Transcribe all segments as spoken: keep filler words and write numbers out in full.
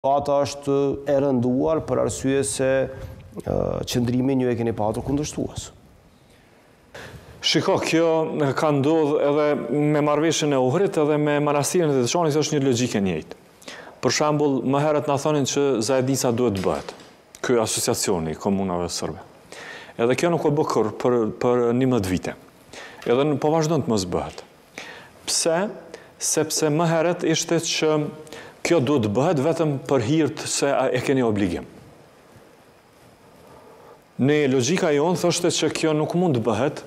Ata është e rënduar për arsye se qëndrimin ju e keni patur kundërshtues. Shiko, kjo ka ndodhur edhe me marrëveshjen e Ohrit edhe me manastirin e Deçanit është një logjikë njëjtë. Për shembull, më herët na thonin që Zajednica duhet të bëhet. Ky asociacioni i komunave serbe. Edhe kjo nuk u bë kur për për njëmbëdhjetë vite. Edhe po vazhdon të mos bëhet. Pse? Sepse më herët ishte që kjo duhet të bëhet vetëm për hirt se e keni obligim. Në logjika jonë thoshte që kjo nuk mund të bëhet,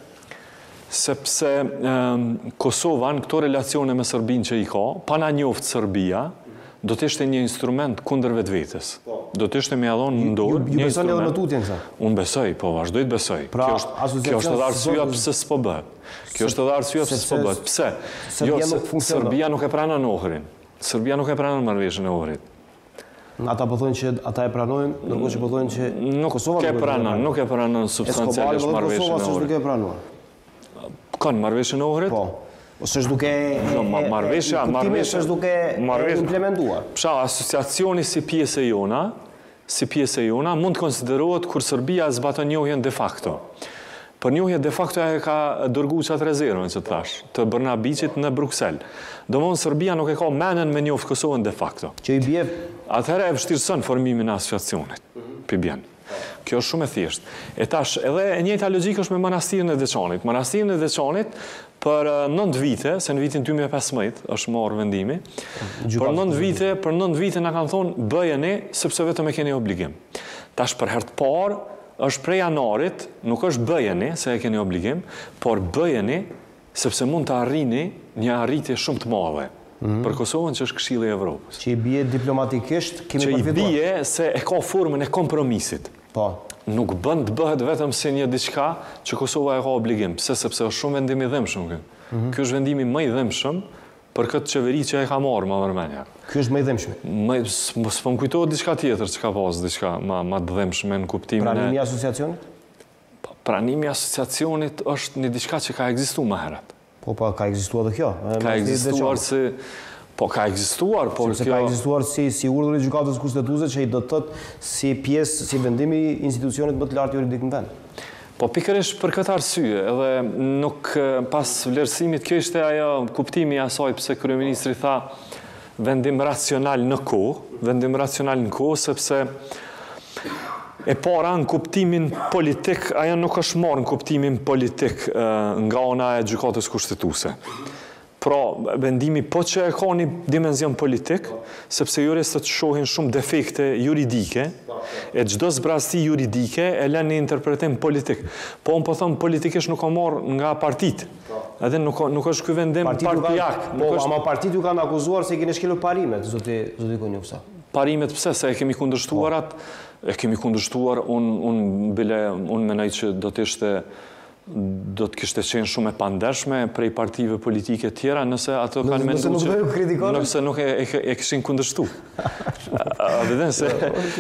sepse um, Kosova në këto relacione me Serbinë që i ka, pa na njoftë Serbia, do të ishte një instrument kundër vetvetes. Do të ishte me ia dhënë në dorë një instrument. Ju besoni edhe në tutjen kësa? Unë besoj, po vazhdoj të besoj. Pra, kjo është kjo është edhe arsyeja pse s'po bëhet. Kjo është edhe arsyeja pse s'po bëhet. Pse? Jo, Serbia nuk e pranon Ohrin. Serbia nuk e pranon marrëveshjen e Ohrit. Ata po thonë që ata e pranojnë, ndërkohë që po thonë që nuk Kosova e pranon, nuk e pranon substancialisht marrëveshjen e Ohrit. Kosova s'është duke e pranuar. Kanë marrëveshjen e Ohrit? Po. Ose është duke marrëveshja, marrëveshja është duke implementuar. Psha, asociacioni si pjesë e jona, si pjesë e jona mund të konsiderohet kur Serbia zbaton njohjen de facto. Për njohje de facto e ka dërguar çat rezervën që thash, të Brnabiçit në Bruksel. Domthonë Serbia nuk e ka mendën me njoft Kosovën de facto. Që i bie atëherë e vështirëson formimin e asociacionit. Pi bien. Kjo është shumë e thjeshtë. E tash edhe e njëjta logjikë është me manastirin e Deçanit. Manastirin e Deçanit për nëntë vite, se në vitin dy mijë e pesëmbëdhjetë është marrë vendimi. Për nëntë vite, për nëntë vite na kanë thonë bëjeni sepse vetëm e keni obligim. Tash për herë të parë është prej janarit, nuk është bëjeni se e keni obligim, por bëjeni sepse mund të arrini një arritje shumë të madhe. Për Kosovën që është Këshilli i Evropës. Që i bie diplomatikisht kemi përfituar. Që i përfituar. bie se e ka formën e kompromisit. Po. Nuk bën të bëhet vetëm si një diçka që Kosova e ka obligim, pse sepse është shumë vendim i dhëmshëm ky. Ky është vendimi më i dhëmshëm për këtë qeveri që e ka marrë më vërmenja. Ky është më i dhëmshëm. Më s'po më kujtohet diçka tjetër që ka pas diçka më më të dhëmshme në kuptimin e Pranimi i asociacionit? Pranimi i asociacionit është një diçka që ka ekzistuar më herët. Po, po, ka ekzistuar edhe kjo. Ka ekzistuar si... Po, ka ekzistuar, por kjo... Ka ekzistuar si, si urdhër i gjykatës kushtetuese që i do të thotë si pjesë, si vendimi i institucionit më të lartë juridik në vend. Po, pikërisht për këtë arsye, edhe nuk pas vlerësimit, kjo ishte ajo kuptimi i asaj pse kryeministri tha vendim racional në kohë, vendim racional në kohë, sepse e para në kuptimin politik, ajo nuk është marrë në kuptimin politik nga ana e gjykatës kushtetuese. Pra, vendimi po që e ka një dimenzion politik, sepse juristët shohin shumë defekte juridike, e çdo zbrasti juridike e lën një interpretim politik. Po unë po them politikisht nuk ka marrë nga partitë. Edhe nuk nuk është ky vendim partijak. Po, ama partitë ju kanë akuzuar se i keni shkelur parimet, zoti zoti Konjufsa. Parimet pse? Se e kemi kundërshtuar atë, e kemi kundërshtuar, unë un, bile, unë menaj që do të ishte do të kishte qenë shumë e pandershme prej partive politike tjera nëse ato kanë menduar që nëse nuk e, e, e kishin kundërshtu. A vetëm se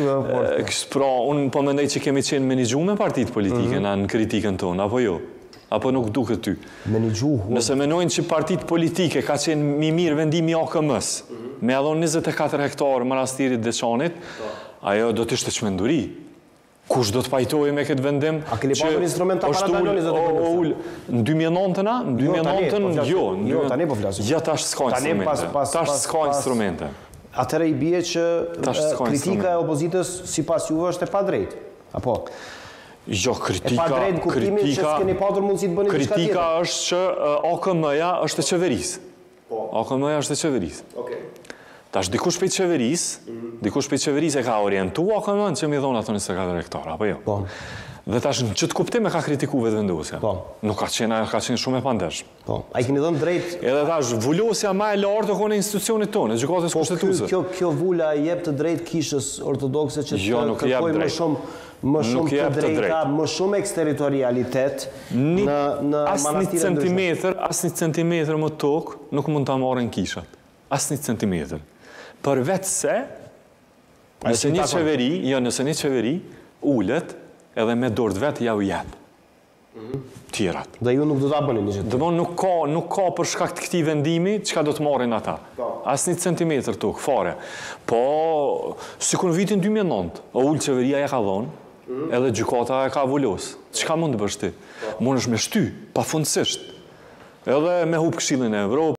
pra unë po mendoj që kemi qenë menaxhuar me partitë politike mm -hmm. në kritikën tonë, apo jo? Apo nuk duket ty? Menaxhuar. Nëse mendojnë që partitë politike ka qenë më mirë vendimi i A K M-s, mm -hmm. me adhon njëzet e katër hektarë manastirit Deçanit, ajo do të ishte çmenduri. Kush do të pajtojë me këtë vendim? A keni pasur instrument ta paradaloni zotë Konjufsa? Në dy mijë e nëntën-a, në dy mijë e nëntën jo, jo, tani po flasim. Ja tash s'ka instrumente. Tash s'ka instrumente. Atëherë i bie që kritika e opozitës sipas juve është e padrejtë. Apo? Jo, kritika, e padrejtë në kuptimin që s'keni patur mundësi të bëni diçka tjetër. Kritika është që A K M-ja është e qeverisë. A K M-ja është e qeverisë. Okej. Tash dikush prej qeverisë, dikush prej qeverisë e ka orientuar A K M-n që mi dhon ato njëzet e katër hektarë, apo jo? Po. Dhe tash në ç't kuptim e ka kritikuar vetëvendosja. Po. Nuk ka qenë, ka qenë shumë e pandershme. Po. Ai keni dhënë drejt. Edhe tash vulosja më e lartë e kone institucionit tonë, gjykatës kushtetuese. Kjo kjo vula i jep të drejt kishës ortodokse që jo, të kërkojë më shumë më shumë të drejta, më shumë eksterritorialitet në në manastirën centimetër, asnjë centimetër më tokë nuk mund ta marrin kishat. Asnjë centimetër. Për vetë se nëse një qeveri, jo, nëse një qeveri ulet edhe me dorë të vetë ja u jep. tjerat. Dhe ju nuk do ta bëni një gjë. Dëmon nuk ka, nuk ka për shkak të këtij vendimi çka do të marrin ata. As një centimetër tuk, fare. Po, sikur në vitin dy mijë e nëntë, o ul qeveria ja ka dhonë, edhe gjykata e ka vullos. Çka mund të bësh ti? Mund është me shty, pafundësisht. Edhe me hub Këshillin e Evropës.